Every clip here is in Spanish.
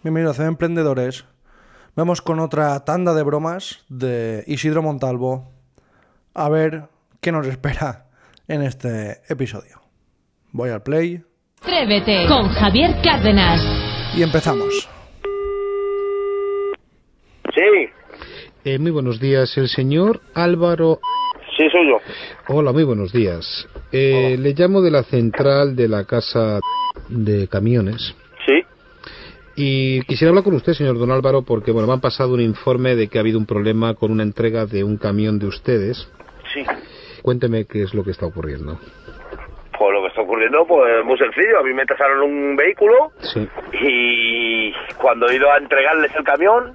Bienvenidos a Emprendedores. Vamos con otra tanda de bromas de Isidro Montalvo. A ver qué nos espera en este episodio. Voy al play. Atrévete con Javier Cárdenas. Y empezamos. Sí. Muy buenos días, el señor Álvaro. Sí, soy yo. Hola, muy buenos días. Le llamo de la central de la casa de camiones. Sí. Y quisiera hablar con usted, señor don Álvaro, porque bueno, me han pasado un informe de que ha habido un problema con una entrega de un camión de ustedes. Sí. Cuénteme qué es lo que está ocurriendo. Pues lo que está ocurriendo, pues muy sencillo. A mí me tasaron un vehículo. Sí. Y cuando he ido a entregarles el camión,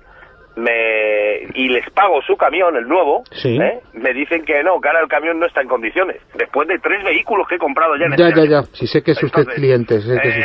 y les pago su camión, el nuevo, Sí. me dicen que no, que ahora el camión no está en condiciones. Después de 3 vehículos que he comprado ya en Ya. Si sé que es usted cliente,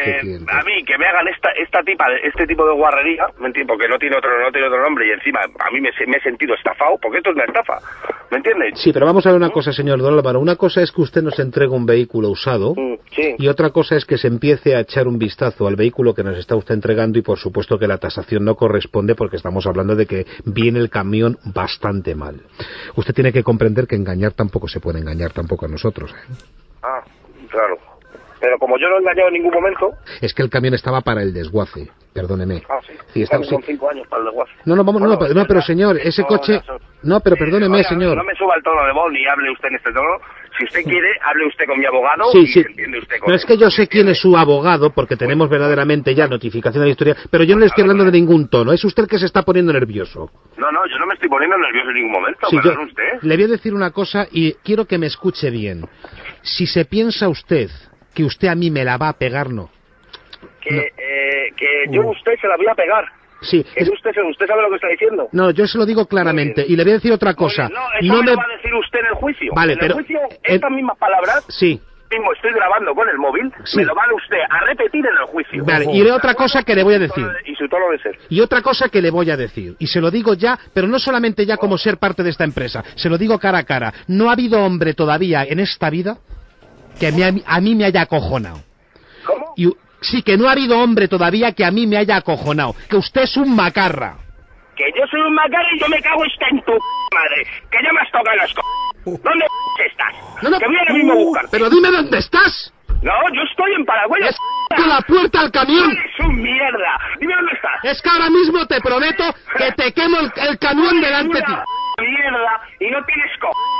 A mí, que me hagan este tipo de guarrería, ¿me entiendes? Porque no tiene otro nombre y encima a mí me he sentido estafado, porque esto es una estafa, ¿me entiendes? Sí, pero vamos a ver una cosa, señor don Álvaro. Una cosa es que usted nos entregue un vehículo usado. Sí. Y otra cosa es que se empiece a echar un vistazo al vehículo que nos está usted entregando y por supuesto que la tasación no corresponde porque estamos hablando de que viene el camión bastante mal. Usted tiene que comprender que engañar tampoco se puede engañar tampoco a nosotros. Ah, claro. Pero como yo no he engañado en ningún momento... Es que el camión estaba para el desguace, perdóneme. Ah, sí. Sí, Son 5 años para el desguace. No, pero señor, ese coche... No, pero perdóneme, oiga, señor. No me suba el tono de voz ni hable usted en este tono. Si usted quiere, hable usted con mi abogado Sí. y se entiende usted con No, es que yo sé quién es su abogado, porque tenemos verdaderamente ya notificación de la historia, pero yo no le estoy hablando de ningún tono. Es usted el que se está poniendo nervioso. No, yo no me estoy poniendo nervioso en ningún momento, Sí, perdón usted. le voy a decir una cosa y quiero que me escuche bien. Si se piensa usted que usted a mí me la va a pegar, no. Que yo a usted se la voy a pegar. Sí. ¿Usted sabe lo que está diciendo? No, yo se lo digo claramente. Y le voy a decir otra cosa. No, eso me lo va a decir usted en el juicio. Vale, en pero... el juicio, estas mismas palabras... Sí. Mismo estoy grabando con el móvil, Sí. me lo va usted a repetir en el juicio. Vale, y otra cosa que le voy a decir. Y su tono de ser. Y otra cosa que le voy a decir, y se lo digo ya, pero no solamente ya como ser parte de esta empresa, se lo digo cara a cara. No ha habido hombre todavía en esta vida que a mí me haya acojonado. ¿Cómo? Sí, que no ha habido hombre todavía que a mí me haya acojonado. Que usted es un macarra. Que yo soy un macarra y yo me cago en tu madre. Que ya me has tocado las ¿Dónde estás? No, que voy ahora mismo a buscarte. Pero dime dónde estás. No, yo estoy en Paraguay. Es que la puerta al camión. ¡Es un mierda! Dime dónde estás. Es que ahora mismo te prometo que te quemo el camión delante de ti. Mierda y no tienes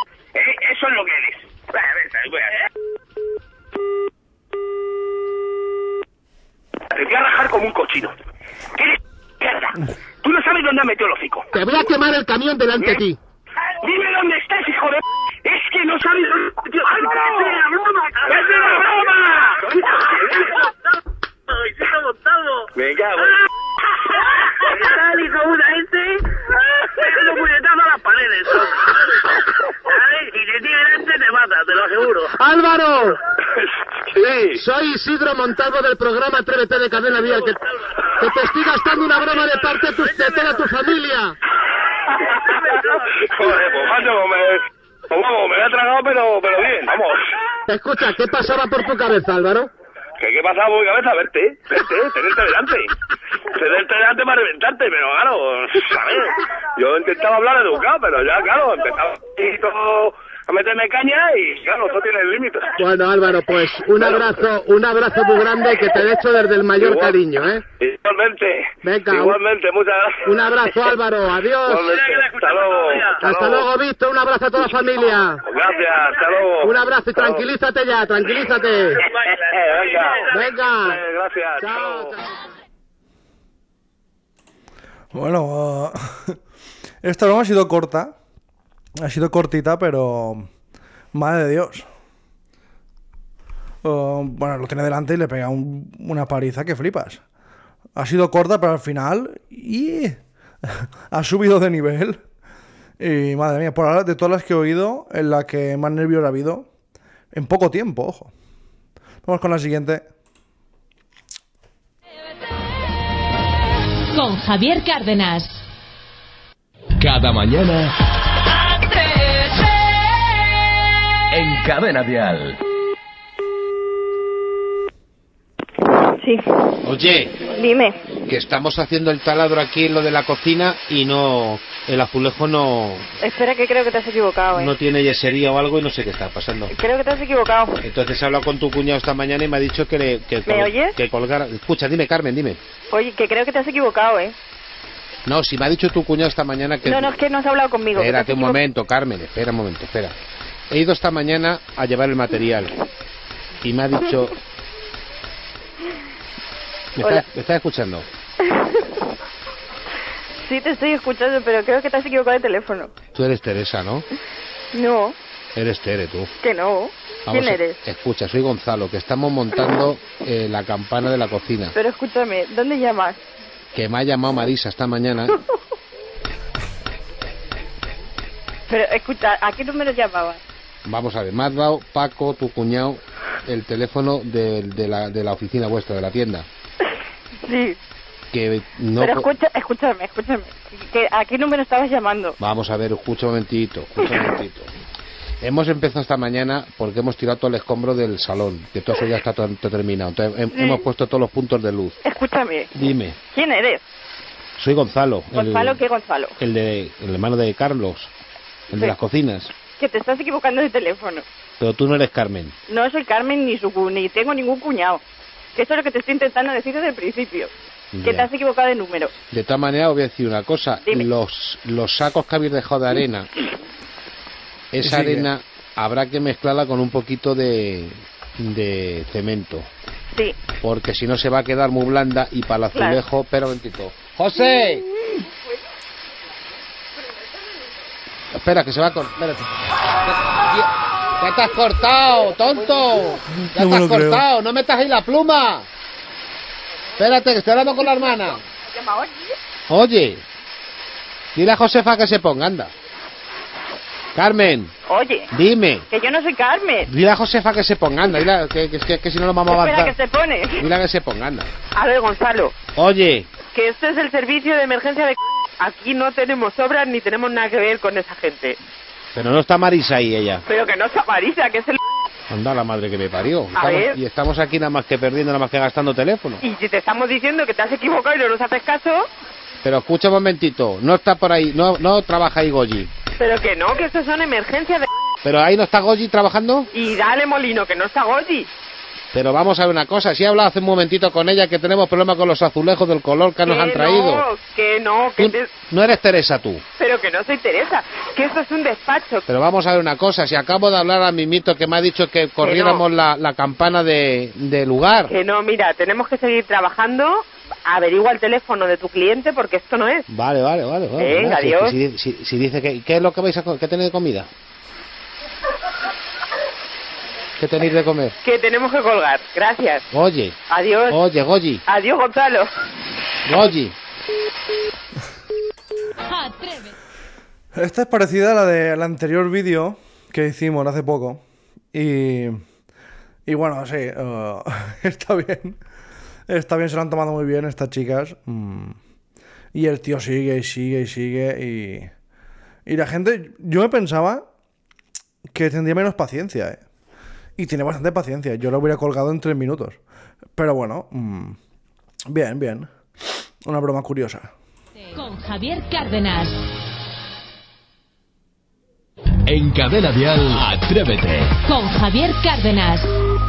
eso es lo que eres. Te voy a rajar como un cochino. ¿Qué eres mierda? Tú no sabes dónde ha metido el hocico. Te voy a quemar el camión delante de ti. Dime dónde estás, hijo de... Es que no sabes dónde... ¡Es una broma! ¡Es una broma! ¡Isidro Montalvo! ¡Me cago! ¿Qué tal, hijo puta este? Pegando puñetazo a las paredes. ¿Sabes? Si te tiene delante te mata, te lo aseguro. ¡Álvaro! Sí. Soy Isidro Montalvo del programa Atrévete de Cadena Dial, que te estoy gastando una broma de parte de toda tu familia. Joder, pues macho, me he tragado, pero bien, vamos. Escucha, ¿qué pasaba por tu cabeza, Álvaro? ¿Qué pasaba por mi cabeza? Verte, tenerte delante. Tenerte delante para reventarte, pero claro, ¿sabes? Yo intentaba hablar educado, pero ya, claro, empezaba a meterme caña y, claro, eso tiene límites. Bueno, Álvaro, pues un abrazo muy grande que te he hecho desde el mayor cariño, ¿eh? Igualmente. Venga, igualmente, muchas gracias. Un abrazo, Álvaro, adiós. Hasta luego. Hasta luego, Víctor, un abrazo a toda la familia. Gracias, hasta luego. Un abrazo y tranquilízate ya, tranquilízate. Venga. Gracias. Chao. Bueno, esta broma ha sido corta. Ha sido cortita, pero... Madre de Dios. Bueno, lo tiene delante y le pega una paliza que flipas. Ha sido corta, pero al final... ha subido de nivel. Y madre mía, por ahora, de todas las que he oído, en la que más nervios ha habido, en poco tiempo, ojo. Vamos con la siguiente. Con Javier Cárdenas. Cada mañana en Cadena Dial. Sí. Oye, Dime. que estamos haciendo el taladro aquí en lo de la cocina y no... El azulejo no... Espera, que creo que te has equivocado, No tiene yesería o algo y no sé qué está pasando. Creo que te has equivocado. Entonces he hablado con tu cuñado esta mañana y me ha dicho que ¿Me oyes? que colgara... Escucha, dime, Carmen, dime. Oye, que creo que te has equivocado, No, si me ha dicho tu cuñado esta mañana que... No, es que no has hablado conmigo. Espérate un momento, Carmen, espera un momento, espera. He ido esta mañana a llevar el material y me ha dicho... ¿Me estás escuchando? Sí, te estoy escuchando, pero creo que te has equivocado de teléfono. Tú eres Teresa, ¿no? No. Eres Tere, tú. Que no. ¿Quién eres? Escucha, soy Gonzalo, que estamos montando la campana de la cocina. Pero escúchame, ¿dónde llamas? Que me ha llamado Marisa esta mañana. Pero escucha, ¿a qué número llamabas? Vamos a ver, me has dado, Paco, tu cuñado, el teléfono de la oficina vuestra, de la tienda. Sí. Que no... Pero escúchame. ¿A qué número estabas llamando? Vamos a ver, escucha un momentito. Hemos empezado esta mañana porque hemos tirado todo el escombro del salón, que todo eso ya está todo terminado. Entonces, hemos puesto todos los puntos de luz. Escúchame. Dime. ¿Quién eres? Soy Gonzalo. ¿Gonzalo qué Gonzalo? El hermano de Carlos, el de las cocinas. Que te estás equivocando de teléfono. Pero tú no eres Carmen. No soy Carmen ni tengo ningún cuñado. Que eso es lo que te estoy intentando decir desde el principio. Que te has equivocado de número. De todas maneras, os voy a decir una cosa. Dime. Los sacos que habéis dejado de arena, esa arena habrá que mezclarla con un poquito de cemento. Sí. Porque si no se va a quedar muy blanda y para el azulejo... Espera un momentito. ¡José! Espera, que se va a cortar. Espérate. ¡Ya te has cortado, tonto! ¡Ya te has cortado! ¡No metas ahí la pluma! Espérate, que estoy hablando con la hermana. Oye, dile a Josefa que se ponga, anda. Carmen. Oye. Dime. Que yo no soy Carmen. Dile a Josefa que se ponga, anda. Dile que si no lo vamos a avanzar. Espera, que se pone. Dile que se ponga, anda. A ver, Gonzalo. Oye. Que este es el servicio de emergencia de... Aquí no tenemos obras ni tenemos nada que ver con esa gente. Pero no está Marisa ahí, ella. Pero que no está Marisa, que es el... Anda, la madre que me parió. Y estamos aquí nada más que perdiendo, nada más que gastando teléfono. Y si te estamos diciendo que te has equivocado y no nos haces caso... Pero escucha un momentito, no está por ahí, no trabaja ahí Goyi. Pero que no, que esto son emergencias de... Pero ahí no está Goyi trabajando. Y dale, Molino, que no está Goyi. Pero vamos a ver una cosa, si he hablado hace un momentito con ella que tenemos problemas con los azulejos del color que nos han traído. Que no. No eres Teresa tú. Pero que no soy Teresa, que esto es un despacho. Pero vamos a ver una cosa, si acabo de hablar a Mimito que me ha dicho que corriéramos la campana de lugar. Que no, mira, tenemos que seguir trabajando, averigua el teléfono de tu cliente porque esto no es. Vale. Venga, adiós. Si dice que... ¿Qué es lo que vais a comer? ¿Qué tenéis de comida? ¿Qué tenéis de comer? Que tenemos que colgar. Gracias. Oye. Adiós. Oye, Goyi. Adiós, Gonzalo. Goyi. Esta es parecida a la del anterior vídeo que hicimos hace poco. Y bueno, sí, está bien. Está bien, se lo han tomado muy bien estas chicas. Y el tío sigue. Y la gente, yo me pensaba que tendría menos paciencia, Y tiene bastante paciencia. Yo lo hubiera colgado en 3 minutos. Pero bueno, bien. Una broma curiosa. Con Javier Cárdenas. En Cadena Dial, Atrévete. Con Javier Cárdenas.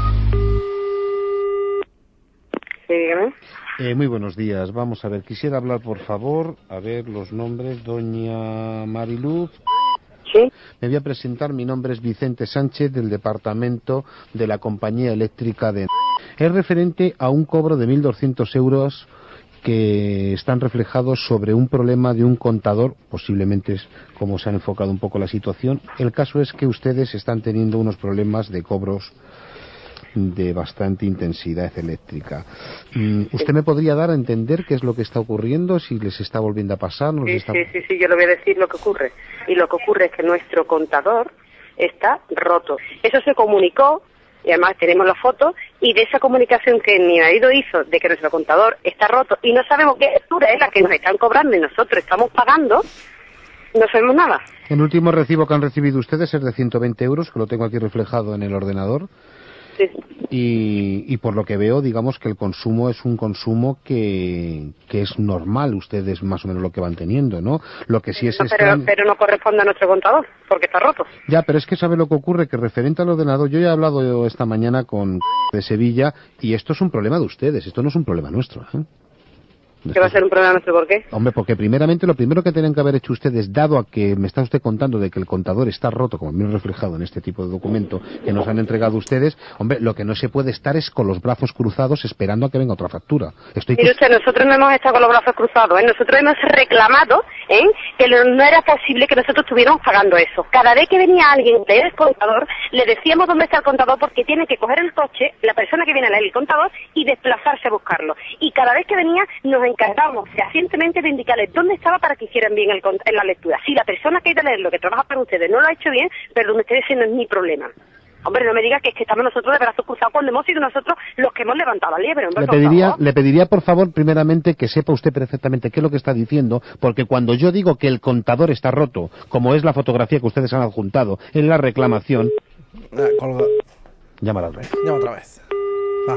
Sí, dígame. Muy buenos días. Vamos a ver, quisiera hablar, por favor, a ver los nombres. Doña Mariluz. Sí. Me voy a presentar, mi nombre es Vicente Sánchez, del departamento de la compañía eléctrica de... Es referente a un cobro de 1.200 euros que están reflejados sobre un problema de un contador, posiblemente es como se ha enfocado un poco la situación. El caso es que ustedes están teniendo unos problemas de cobros de bastante intensidad eléctrica. ¿Usted me podría dar a entender qué es lo que está ocurriendo, si les está volviendo a pasar? Sí, yo le voy a decir lo que ocurre. Y lo que ocurre es que nuestro contador está roto. Eso se comunicó, y además tenemos las fotos, y de esa comunicación que mi marido hizo de que nuestro contador está roto y no sabemos qué factura es la que nos están cobrando y nosotros estamos pagando, no sabemos nada. El último recibo que han recibido ustedes es de 120 euros, que lo tengo aquí reflejado en el ordenador. sí. Y por lo que veo, digamos que el consumo es un consumo que es normal, ustedes más o menos lo que van teniendo, ¿no? Lo que sí es pero no corresponde a nuestro contador, porque está roto. Ya, pero es que sabe lo que ocurre, que referente al ordenador, yo ya he hablado esta mañana con de Sevilla, y esto es un problema de ustedes, esto no es un problema nuestro, ¿eh? ¿Qué va a ser un problema nuestro? ¿Por qué? Hombre, porque primeramente lo primero que tienen que haber hecho ustedes, dado a que me está usted contando de que el contador está roto, como bien reflejado en este tipo de documento que nos han entregado ustedes, hombre, lo que no se puede estar es con los brazos cruzados esperando a que venga otra factura. Mire usted, nosotros no hemos estado con los brazos cruzados, ¿eh? Nosotros hemos reclamado que no era posible que nosotros estuviéramos pagando eso. Cada vez que venía alguien del contador, le decíamos dónde está el contador, porque tiene que coger el coche, la persona que viene a leer el contador, y desplazarse a buscarlo. Y cada vez que venía, nos encargábamos fehacientemente de indicarles dónde estaba para que hicieran bien en la lectura. Si la persona que ha ido a leerlo, que trabaja para ustedes, no lo ha hecho bien, perdón ustedes, ese no es mi problema. Hombre, no me diga que es que estamos nosotros de brazos cruzados cuando hemos sido nosotros los que hemos levantado la liebre. Hombre, le pediría, por favor, primeramente, que sepa usted perfectamente qué es lo que está diciendo, porque cuando yo digo que el contador está roto, como es la fotografía que ustedes han adjuntado en la reclamación... Colga. Llámala otra vez. Llama otra vez. Va.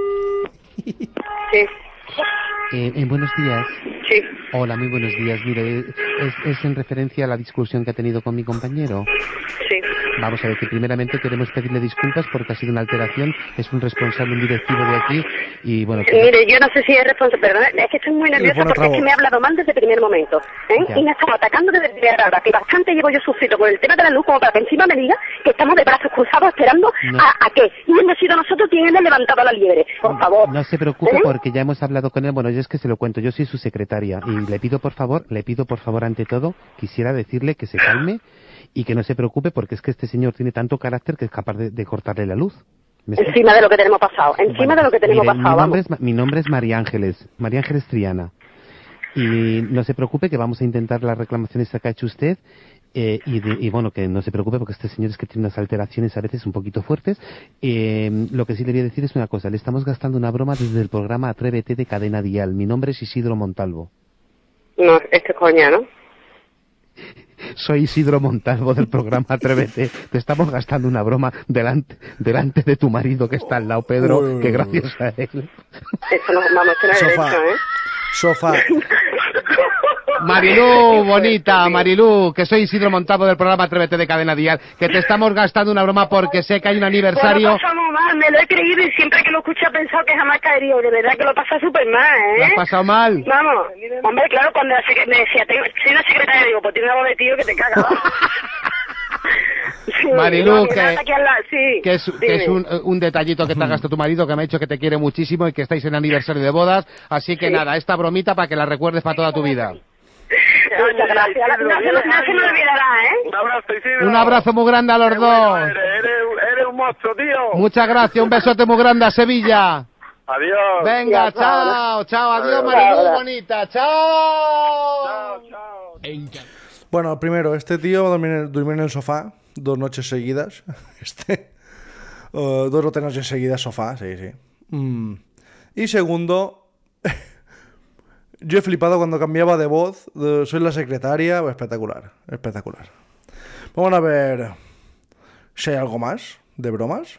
Sí. Buenos días. Sí. Hola, muy buenos días. Mire, es en referencia a la discusión que ha tenido con mi compañero. Sí. Vamos a ver, que primeramente queremos pedirle disculpas porque ha sido una alteración. Es un responsable, un directivo de aquí. Y bueno... Mire, yo no sé si es responsable, perdón, es que estoy muy nerviosa porque es que me ha hablado mal desde el primer momento. Y me estaba atacando desde el primer hora, que bastante llevo yo sufrido con el tema de la luz, como para que encima me diga que estamos de brazos cruzados esperando a qué. Y hemos sido nosotros quienes hemos levantado la liebre, por favor. No se preocupe porque ya hemos hablado con él. Bueno, yo es que se lo cuento, yo soy su secretaria y le pido por favor ante todo, quisiera decirle que se calme y que no se preocupe porque es que este señor tiene tanto carácter que es capaz de cortarle la luz. Encima de lo que tenemos pasado, de lo que tenemos pasado. Mi nombre es María Ángeles Triana. Y no se preocupe que vamos a intentar las reclamaciones que ha hecho usted. Y bueno, que no se preocupe porque este señor es que tiene unas alteraciones a veces un poquito fuertes. Lo que sí le voy a decir es una cosa, le estamos gastando una broma desde el programa Atrévete de Cadena Dial. Mi nombre es Isidro Montalvo. No, este coña, ¿no? Soy Isidro Montalvo del programa Atrévete. Te estamos gastando una broma delante de tu marido que está al lado, Pedro, que gracias a él... Eso no vamos a tener derecho, ¿eh? Sofá. Marilú, bonita, Marilú, que soy Isidro Montalvo del programa Atrévete de Cadena Dial, que te estamos gastando una broma porque sé que hay un aniversario... Lo he pasado mal, me lo he creído y siempre que lo escucho he pensado que jamás caería, de verdad que lo pasa súper mal, ¿eh? ¿Lo has pasado mal? Vamos, hombre, claro, cuando me decía, soy una secretaria, digo, pues tiene una voz de tío que te caga. Sí, Marilú, que es un detallito que te ha gastado tu marido, que me ha dicho que te quiere muchísimo y que estáis en aniversario de bodas, así que nada, esta bromita para que la recuerdes para toda tu vida. Muchas gracias. No se me olvidará, ¿eh? Un abrazo, Isidro. Un abrazo muy grande a los dos. Eres un monstruo, tío. Muchas gracias, un besote muy grande a Sevilla. Adiós. Venga, chao, adiós, Marilú, bonita, chao. Bueno, primero, este tío va a dormir en el sofá 2 noches seguidas. 2 o 3 noches seguidas sofá, sí. Y segundo, yo he flipado cuando cambiaba de voz. Soy la secretaria, espectacular. Vamos a ver si hay algo más de bromas.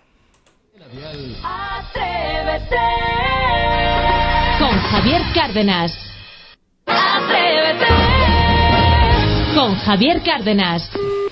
Atrévete con Javier Cárdenas. Atrévete con Javier Cárdenas.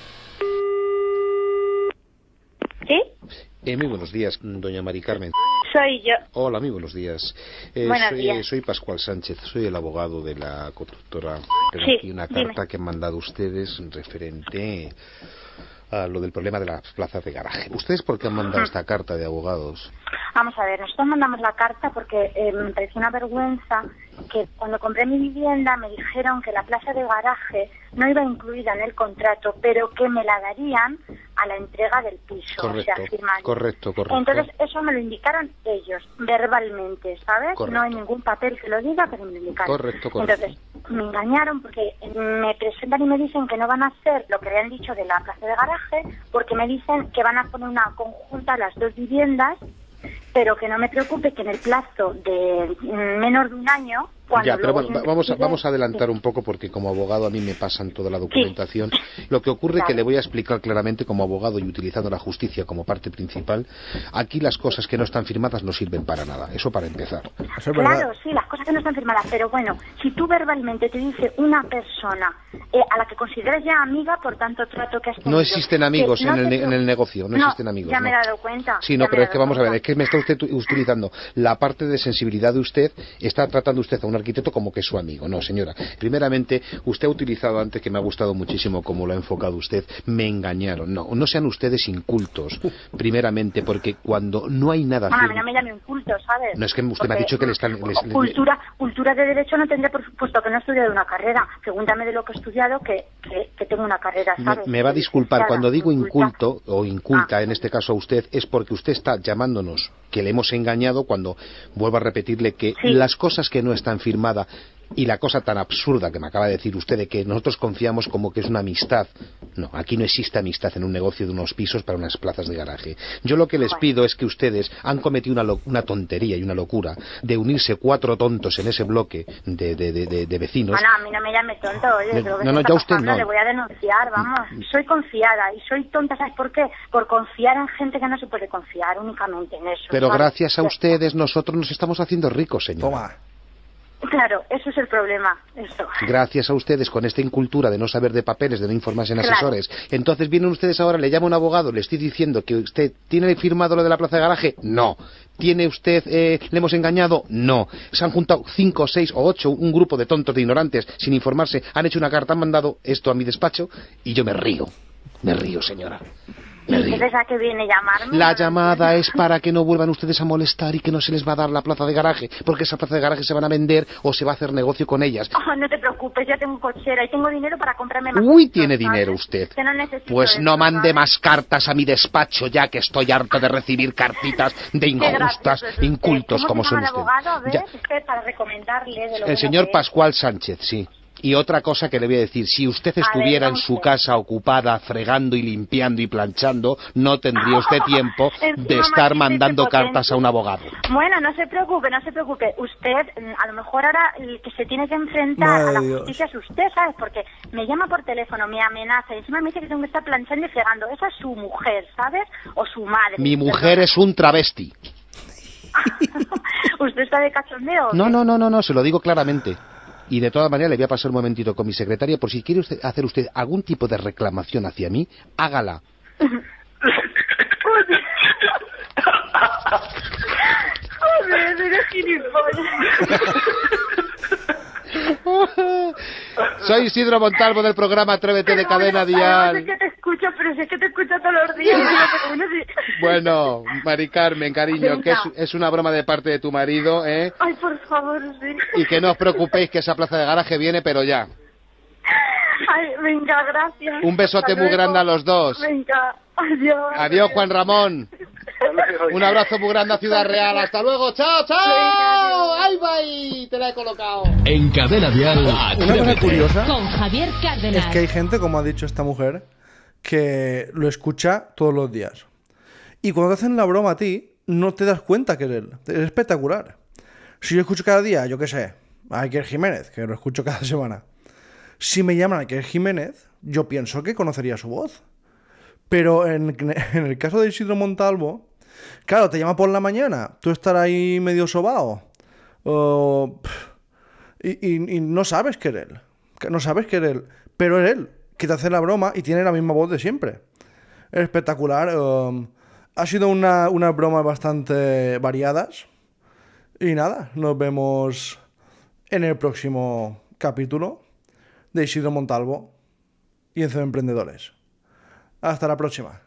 ¿Sí? Muy buenos días, doña Mari Carmen. Soy yo. Hola, muy buenos días. Buenos días. Soy Pascual Sánchez, soy el abogado de la constructora. Tengo aquí una carta que han mandado ustedes referente a lo del problema de las plazas de garaje. ¿Ustedes por qué han mandado esta carta de abogados? Vamos a ver, nosotros mandamos la carta porque me pareció una vergüenza que cuando compré mi vivienda me dijeron que la plaza de garaje no iba incluida en el contrato, pero que me la darían a la entrega del piso. Correcto, o sea, firmando. Correcto. Entonces eso me lo indicaron ellos, verbalmente, ¿sabes? Correcto. No hay ningún papel que lo diga, pero me lo indicaron. Correcto. Entonces me engañaron porque me presentan y me dicen que no van a hacer lo que habían dicho de la plaza de garaje, porque me dicen que van a poner una conjunta las 2 viviendas, pero que no me preocupe, que en el plazo de menos de un año Ya, pero bueno, vamos a adelantar un poco porque como abogado a mí me pasan toda la documentación. Lo que ocurre es que le voy a explicar claramente como abogado y utilizando la justicia como parte principal, aquí las cosas que no están firmadas no sirven para nada. Eso para empezar. Eso es verdad. Claro, sí, las cosas que no están firmadas, pero bueno, si tú verbalmente te dice una persona a la que consideras ya amiga, por tanto trato que has tenido... No existen amigos en el negocio, no existen amigos. Ya me he dado cuenta. Sí, no, pero es que vamos a ver, es que me está usted utilizando la parte de sensibilidad de usted, está tratando usted a un arquitecto como que es su amigo. No, señora. Primeramente, usted ha utilizado antes, que me ha gustado muchísimo como lo ha enfocado usted, me engañaron. No sean ustedes incultos, primeramente, porque cuando no hay nada... A mí no me llame inculto, ¿sabes? No, es que usted me ha dicho que le están... Cultura de Derecho no tendría, por supuesto, que no he estudiado una carrera. Pregúntame de lo que he estudiado, que tengo una carrera, ¿sabes? Me va a disculpar, cuando digo inculto, o inculta, en este caso a usted, es porque usted está llamándonos que le hemos engañado cuando, vuelvo a repetirle que las cosas que no están firmadas y la cosa tan absurda que me acaba de decir usted de que nosotros confiamos como que es una amistad. No, aquí no existe amistad en un negocio de unos pisos para unas plazas de garaje. Yo lo que les pido es que ustedes han cometido una tontería y una locura de unirse 4 tontos en ese bloque de vecinos. Bueno, a mí no me llame tonto, oye, ya usted no. Le voy a denunciar, vamos. Soy confiada y soy tonta, ¿sabes por qué? Por confiar en gente que no se puede confiar únicamente en eso. Pero ¿sabes? Gracias a ustedes nosotros nos estamos haciendo ricos, señora. Toma. Claro, eso es el problema, eso. Gracias a ustedes con esta incultura de no saber de papeles, de no informarse en asesores. Entonces vienen ustedes ahora, le llama un abogado, le estoy diciendo que usted tiene firmado lo de la plaza de garaje. No. ¿Tiene usted, le hemos engañado? No. Se han juntado 5, 6 o 8, un grupo de tontos, de ignorantes, sin informarse, han hecho una carta, han mandado esto a mi despacho y yo me río, señora. ¿Y entonces a qué viene llamarme? La llamada es para que no vuelvan ustedes a molestar y que no se les va a dar la plaza de garaje, porque esa plaza de garaje se van a vender o se va a hacer negocio con ellas. Oh, no te preocupes, ya tengo cochera y tengo dinero para comprarme más. Uy, tiene dinero usted. Que no necesito pues eso, no mande ¿sabes? más cartas a mi despacho, ya que estoy harto de recibir cartitas de injustas, incultos como son ustedes. Abogado, a ver, para recomendarle de lo el señor Pascual Sánchez, sí. Y otra cosa que le voy a decir, si usted estuviera en su casa ocupada, fregando y limpiando y planchando, no tendría usted tiempo de estar mandando cartas a un abogado. Bueno, no se preocupe. Usted, a lo mejor ahora el que se tiene que enfrentar a la justicia es usted, ¿sabes? Porque me llama por teléfono, me amenaza y encima me dice que tengo que estar planchando y fregando. Esa es su mujer, ¿sabes? O su madre. Mi mujer es un travesti. ¿Usted está de cachondeo? No, se lo digo claramente. Y de todas maneras le voy a pasar un momentito con mi secretaria por si quiere hacer usted algún tipo de reclamación hacia mí, hágala. Joder, eres gilipollas. Soy Isidro Montalvo del programa Atrévete de Cadena Dial. Es que te escucho, pero es que te escucho todos los días. Bueno, Mari Carmen, cariño, que es una broma de parte de tu marido, ¿eh? Ay, por favor, sí. Y que no os preocupéis que esa plaza de garaje viene, pero ya. Ay, venga, gracias. Un besote muy grande a los dos. Venga, adiós. Adiós, Juan Ramón. Un abrazo muy grande a Ciudad Real. Hasta luego. ¡Chao, chao! ¡Ay, bye! Te la he colocado. En Cadena Dial, Una cosa curiosa Con Javier Cárdenas. es que hay gente, como ha dicho esta mujer, que lo escucha todos los días. Y cuando te hacen la broma a ti, no te das cuenta que es él. Es espectacular. Si yo escucho cada día, yo qué sé, a Iker Jiménez, que lo escucho cada semana. Si me llaman a Iker Jiménez, yo pienso que conocería su voz. Pero en el caso de Isidro Montalvo, claro, te llama por la mañana, tú estarás ahí medio sobao, y no sabes que es él. No sabes que es él, pero es él, que te hace la broma y tiene la misma voz de siempre. Es espectacular. Ha sido unas bromas bastante variadas. Y nada, nos vemos en el próximo capítulo de Isidro Montalvo y en Emprendedores. Hasta la próxima.